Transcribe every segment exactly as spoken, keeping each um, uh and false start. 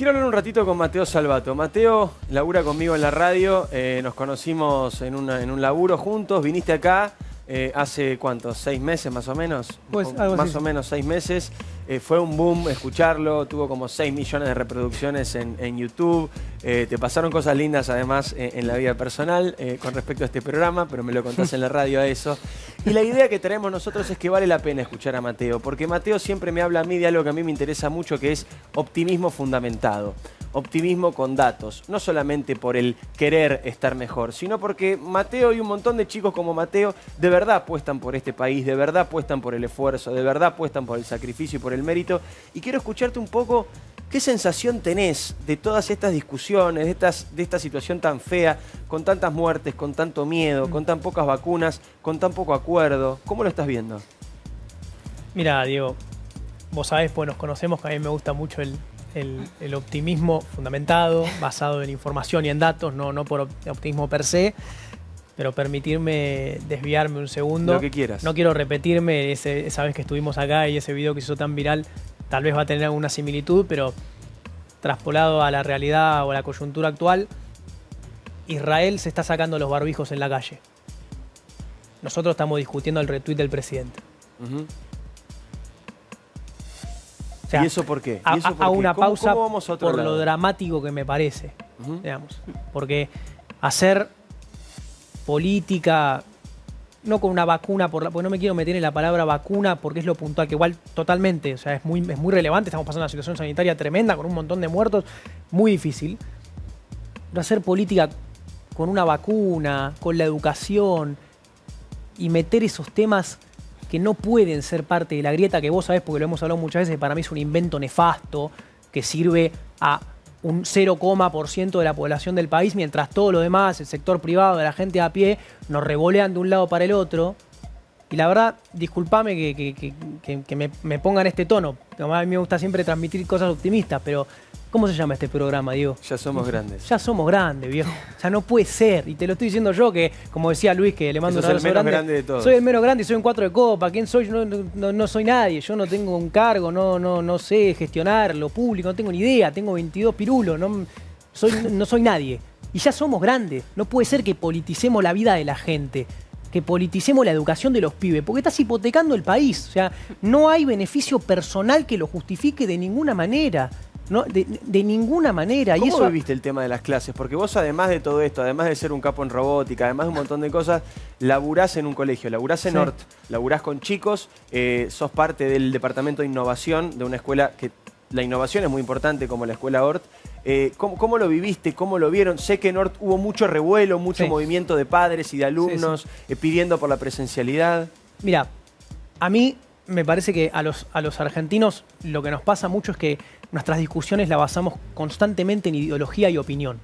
Quiero hablar un ratito con Mateo Salvato. Mateo labura conmigo en la radio, eh, nos conocimos en, una, en un laburo juntos, viniste acá eh, hace, ¿cuántos? ¿Seis meses más o menos? Pues o, algo más así. o menos seis meses. Eh, fue un boom escucharlo, tuvo como seis millones de reproducciones en, en YouTube. Eh, te pasaron cosas lindas además eh, en la vida personal eh, con respecto a este programa, pero me lo contás en la radio a eso. Y la idea que tenemos nosotros es que vale la pena escuchar a Mateo, porque Mateo siempre me habla a mí de algo que a mí me interesa mucho, que es optimismo fundamentado. Optimismo con datos, no solamente por el querer estar mejor, sino porque Mateo y un montón de chicos como Mateo de verdad apuestan por este país, de verdad apuestan por el esfuerzo, de verdad apuestan por el sacrificio y por el mérito. Y quiero escucharte un poco qué sensación tenés de todas estas discusiones, de, estas, de esta situación tan fea, con tantas muertes, con tanto miedo, con tan pocas vacunas, con tan poco acuerdo. ¿Cómo lo estás viendo? Mira, Diego, vos sabés, pues nos conocemos, que a mí me gusta mucho el... El, el optimismo fundamentado, basado en información y en datos, no, no por optimismo per se, pero permitirme desviarme un segundo. Lo que quieras. No quiero repetirme ese, esa vez que estuvimos acá y ese video que se hizo tan viral, tal vez va a tener alguna similitud, pero traspolado a la realidad o a la coyuntura actual, Israel se está sacando los barbijos en la calle. Nosotros estamos discutiendo el retweet del presidente. Uh-huh. O sea, ¿Y eso por qué? A, ¿Y eso por a qué? una ¿Cómo, pausa cómo vamos a otro por lado? lo dramático que me parece, Uh-huh. digamos. Porque hacer política, no con una vacuna, por la, porque no me quiero meter en la palabra vacuna porque es lo puntual, que igual totalmente, o sea, es muy, es muy relevante, estamos pasando una situación sanitaria tremenda con un montón de muertos, muy difícil. Pero hacer política con una vacuna, con la educación y meter esos temas que no pueden ser parte de la grieta, que vos sabés, porque lo hemos hablado muchas veces, para mí es un invento nefasto que sirve a un cero coma por ciento de la población del país, mientras todo lo demás, el sector privado, de la gente a pie, nos revolean de un lado para el otro. Y la verdad, discúlpame que, que, que, que, que me, me pongan este tono. A mí me gusta siempre transmitir cosas optimistas, pero ¿cómo se llama este programa, Diego? Ya somos grandes. Ya somos grandes, viejo. Ya no puede ser. Y te lo estoy diciendo yo, que como decía Luis, que le mando un Sos el abrazo menos grande. grande de todos. Soy el menos grande y soy un cuatro de copa. ¿Quién soy? Yo no, no, no soy nadie. Yo no tengo un cargo, no, no, no sé gestionar lo público, no tengo ni idea. Tengo veintidós pirulos, no soy, no soy nadie. Y ya somos grandes. No puede ser que politicemos la vida de la gente, que politicemos la educación de los pibes, porque estás hipotecando el país. O sea, no hay beneficio personal que lo justifique de ninguna manera. No, de, de ninguna manera. ¿Cómo y eso viviste el tema de las clases? Porque vos, además de todo esto, además de ser un capo en robótica, además de un montón de cosas, laburás en un colegio, laburás en Sí. O R T, laburás con chicos, eh, sos parte del departamento de innovación de una escuela que la innovación es muy importante, como la escuela O R T. Eh, ¿cómo, ¿Cómo lo viviste? ¿Cómo lo vieron? Sé que en O R T hubo mucho revuelo, mucho Sí. movimiento de padres y de alumnos Sí, eh, pidiendo por la presencialidad. Mira, a mí me parece que a los, a los argentinos lo que nos pasa mucho es que nuestras discusiones las basamos constantemente en ideología y opinión.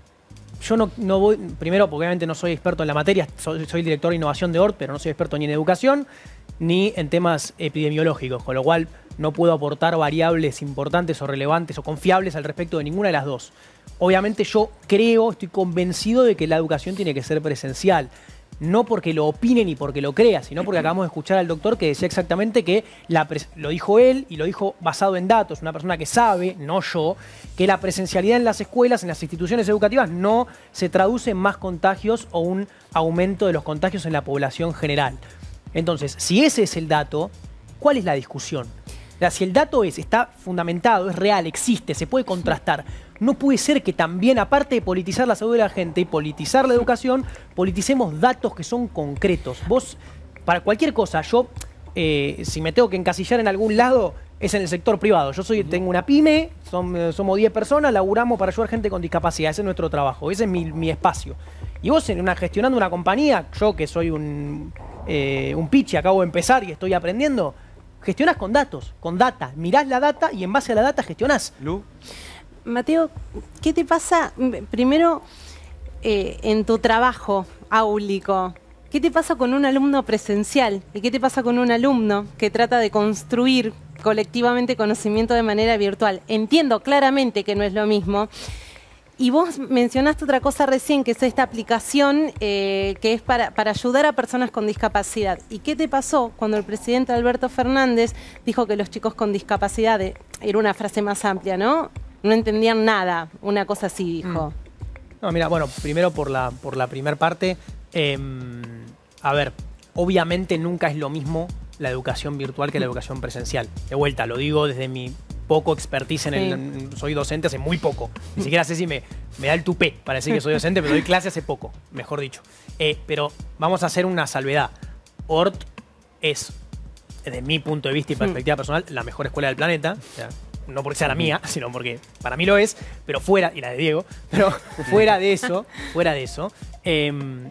Yo no, no voy, primero porque obviamente no soy experto en la materia, soy, soy director de innovación de O R T, pero no soy experto ni en educación ni en temas epidemiológicos, con lo cual no puedo aportar variables importantes o relevantes o confiables al respecto de ninguna de las dos. Obviamente yo creo, estoy convencido de que la educación tiene que ser presencial. No porque lo opine ni porque lo crea, sino porque acabamos de escuchar al doctor que decía exactamente que la lo dijo él y lo dijo basado en datos, una persona que sabe, no yo, que la presencialidad en las escuelas, en las instituciones educativas, no se traduce en más contagios o un aumento de los contagios en la población general. Entonces, si ese es el dato, ¿cuál es la discusión? O sea, si el dato es, está fundamentado, es real, existe, se puede contrastar, no puede ser que también, aparte de politizar la salud de la gente y politizar la educación, politicemos datos que son concretos. Vos, para cualquier cosa, yo, eh, si me tengo que encasillar en algún lado, es en el sector privado. Yo soy, tengo una pyme, son, somos diez personas, laburamos para ayudar a gente con discapacidad. Ese es nuestro trabajo, ese es mi, mi espacio. Y vos, en una, gestionando una compañía, yo que soy un, eh, un pichi, acabo de empezar y estoy aprendiendo, gestionás con datos, con data. Mirás la data y en base a la data gestionás. Lu. Mateo, ¿qué te pasa primero eh, en tu trabajo áulico? ¿Qué te pasa con un alumno presencial? ¿Y qué te pasa con un alumno que trata de construir colectivamente conocimiento de manera virtual? Entiendo claramente que no es lo mismo. Y vos mencionaste otra cosa recién, que es esta aplicación eh, que es para, para ayudar a personas con discapacidad. ¿Y qué te pasó cuando el presidente Alberto Fernández dijo que los chicos con discapacidad, era una frase más amplia, ¿no? no entendían nada. Una cosa así dijo. Mm. No, mira, bueno, primero por la, por la primera parte, eh, a ver, obviamente nunca es lo mismo la educación virtual que la educación presencial. De vuelta, lo digo desde mi poco expertise en el... En, soy docente hace muy poco. Ni siquiera sé si me, me da el tupé para decir que soy docente, pero doy clase hace poco, mejor dicho. Eh, pero vamos a hacer una salvedad. O R T es, desde mi punto de vista y perspectiva personal, la mejor escuela del planeta. O sea, no porque sea la mía, sino porque para mí lo es, pero fuera, y la de Diego, pero fuera de eso, fuera de eso, eh,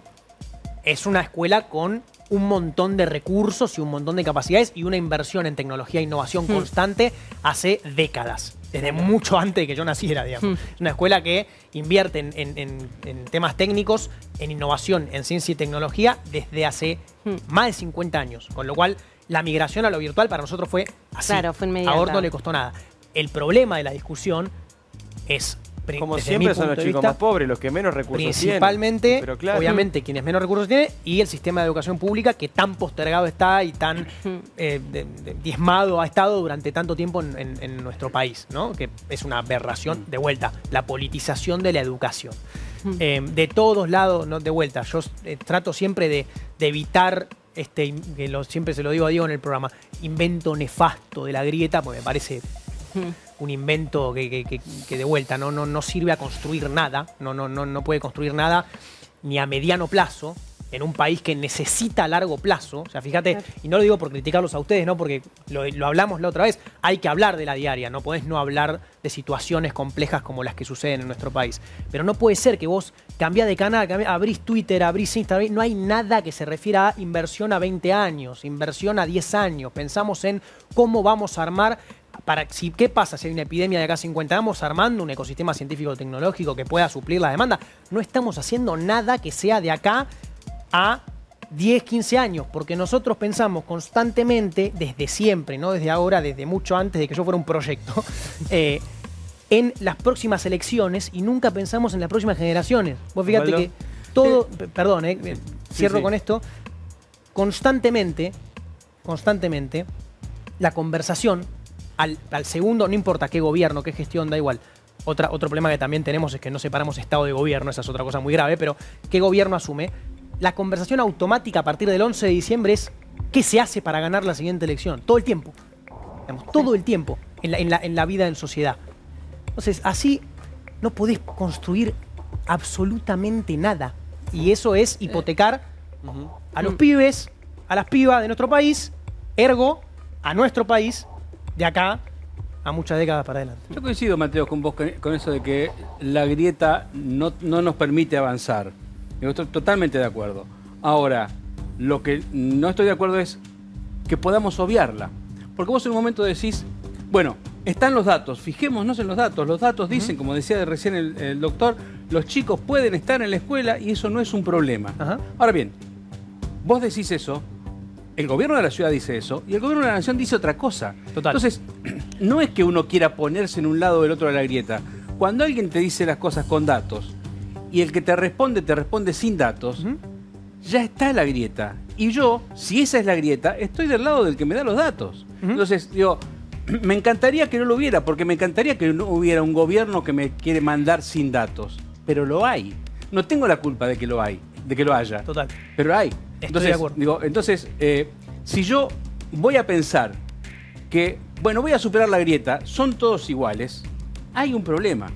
es una escuela con un montón de recursos y un montón de capacidades y una inversión en tecnología e innovación mm. constante hace décadas, desde mucho antes de que yo naciera, digamos. Mm. Es una escuela que invierte en, en, en, en temas técnicos, en innovación, en ciencia y tecnología desde hace mm. más de cincuenta años, con lo cual la migración a lo virtual para nosotros fue así. Claro, fue inmediata. A Ort no le costó nada. El problema de la discusión es... Como siempre son los chicos vista, más pobres, los que menos recursos principalmente, tienen. Principalmente, claro. obviamente, quienes menos recursos tienen y el sistema de educación pública que tan postergado está y tan eh, de, de, diezmado ha estado durante tanto tiempo en, en, en nuestro país, ¿no? Que es una aberración, de vuelta, la politización de la educación. Eh, de todos lados, no, de vuelta, yo eh, trato siempre de, de evitar, este, que lo, siempre se lo digo a Diego en el programa, invento nefasto de la grieta, porque me parece... un invento que, que, que, que de vuelta no, no, no sirve a construir nada, no, no, no, no puede construir nada ni a mediano plazo en un país que necesita a largo plazo. O sea, fíjate, y no lo digo por criticarlos a ustedes, ¿no? Porque lo, lo hablamos la otra vez, hay que hablar de la diaria, no podés no hablar de situaciones complejas como las que suceden en nuestro país. Pero no puede ser que vos cambiás de canal, cambiás, abrís Twitter, abrís Instagram, no hay nada que se refiera a inversión a veinte años, inversión a diez años. Pensamos en cómo vamos a armar... Para, si, ¿Qué pasa si hay una epidemia de acá a cincuenta años armando un ecosistema científico-tecnológico que pueda suplir la demanda? No estamos haciendo nada que sea de acá a diez, quince años, porque nosotros pensamos constantemente, desde siempre, no desde ahora, desde mucho antes de que yo fuera un proyecto, eh, en las próximas elecciones y nunca pensamos en las próximas generaciones. Vos fíjate ¿Valdo? que todo... Sí. Perdón, eh, sí. cierro sí, sí. con esto. Constantemente, constantemente, la conversación... Al, al segundo, no importa qué gobierno, qué gestión, da igual. Otra, otro problema que también tenemos es que no separamos Estado de gobierno, esa es otra cosa muy grave, pero ¿qué gobierno asume? La conversación automática a partir del once de diciembre es ¿qué se hace para ganar la siguiente elección? Todo el tiempo. Digamos, todo el tiempo en la, en, la, en la vida en sociedad. Entonces, así no podés construir absolutamente nada. Y eso es hipotecar eh. uh-huh. a los pibes, a las pibas de nuestro país, ergo, a nuestro país, de acá a muchas décadas para adelante. Yo coincido, Mateo, con vos con eso de que la grieta no, no nos permite avanzar. Yo estoy totalmente de acuerdo. Ahora, lo que no estoy de acuerdo es que podamos obviarla. Porque vos en un momento decís, bueno, están los datos, fijémonos en los datos. Los datos dicen, uh-huh. como decía recién el, el doctor, los chicos pueden estar en la escuela y eso no es un problema. Uh-huh. Ahora bien, vos decís eso, el gobierno de la ciudad dice eso y el gobierno de la nación dice otra cosa. Total. Entonces, no es que uno quiera ponerse en un lado o del otro de la grieta. Cuando alguien te dice las cosas con datos y el que te responde, te responde sin datos, uh-huh. ya está la grieta. Y yo, si esa es la grieta, estoy del lado del que me da los datos. Uh-huh. Entonces, digo, me encantaría que no lo hubiera, porque me encantaría que no hubiera un gobierno que me quiere mandar sin datos. Pero lo hay. No tengo la culpa de que lo hay, de que lo haya. Total. Pero hay. Estoy entonces, de acuerdo. Digo, entonces eh, si yo voy a pensar que, bueno, voy a superar la grieta, son todos iguales, hay un problema.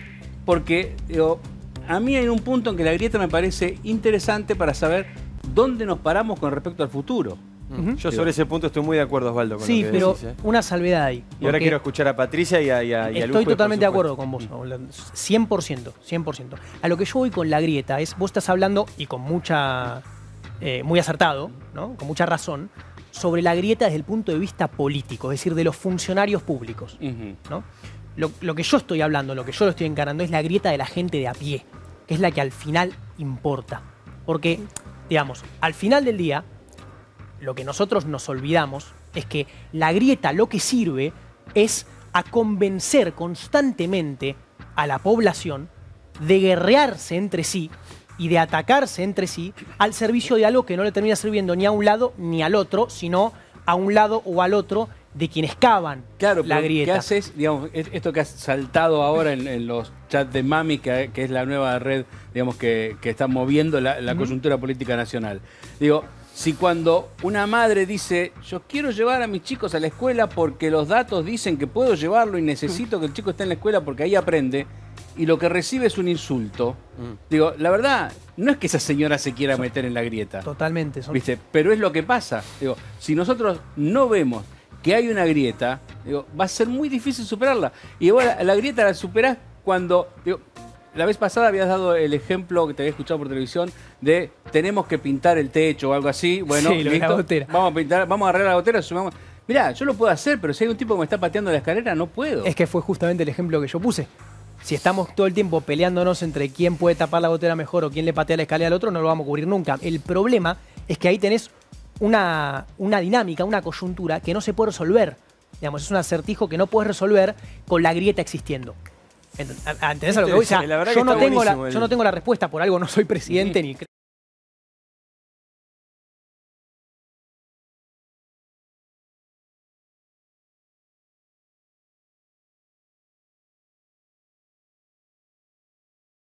Porque digo, a mí hay un punto en que la grieta me parece interesante para saber dónde nos paramos con respecto al futuro. Uh-huh. Yo sobre ese punto estoy muy de acuerdo, Osvaldo. Con sí, lo que pero decís, ¿eh? una salvedad ahí. Y ahora quiero escuchar a Patricia y a, y a, y a Estoy Lupe, totalmente de acuerdo con vos, cien por ciento, cien por ciento. A lo que yo voy con la grieta es, vos estás hablando, y con mucha... Eh, muy acertado, ¿no? Con mucha razón, sobre la grieta desde el punto de vista político, es decir, de los funcionarios públicos. Uh-huh. ¿no? Lo, lo que yo estoy hablando, lo que yo lo estoy encarando, es la grieta de la gente de a pie, que es la que al final importa. Porque, digamos, al final del día, lo que nosotros nos olvidamos es que la grieta lo que sirve es a convencer constantemente a la población de guerrearse entre sí y de atacarse entre sí al servicio de algo que no le termina sirviendo ni a un lado ni al otro, sino a un lado o al otro de quienes cavan Claro, la pero grieta. ¿qué haces? Digamos, es- esto que has saltado ahora en, en los chats de Mami, que, que es la nueva red, digamos, que, que está moviendo la, la coyuntura política nacional. Digo, si cuando una madre dice, yo quiero llevar a mis chicos a la escuela porque los datos dicen que puedo llevarlo y necesito que el chico esté en la escuela porque ahí aprende, y lo que recibe es un insulto, digo, la verdad, no es que esa señora se quiera meter en la grieta. Totalmente. Son- ¿Viste? Pero es lo que pasa. Digo, si nosotros no vemos que hay una grieta, digo, va a ser muy difícil superarla. Y igual la, la grieta la superás cuando... Digo, la vez pasada habías dado el ejemplo que te había escuchado por televisión de tenemos que pintar el techo o algo así. Bueno, Sí, lo de la listo, gotera. vamos a pintar, vamos a arreglar la gotera, sumamos. Mirá, yo lo puedo hacer, pero si hay un tipo que me está pateando la escalera, no puedo. Es que fue justamente el ejemplo que yo puse. Si estamos todo el tiempo peleándonos entre quién puede tapar la gotera mejor o quién le patea la escalera al otro, no lo vamos a cubrir nunca. El problema es que ahí tenés una, una dinámica, una coyuntura que no se puede resolver. Digamos, es un acertijo que no puedes resolver con la grieta existiendo. Ent- ¿Entendés a lo que voy? O sea, La verdad yo, que no está tengo la, buenísimo el- yo no tengo la respuesta, por algo no soy presidente ni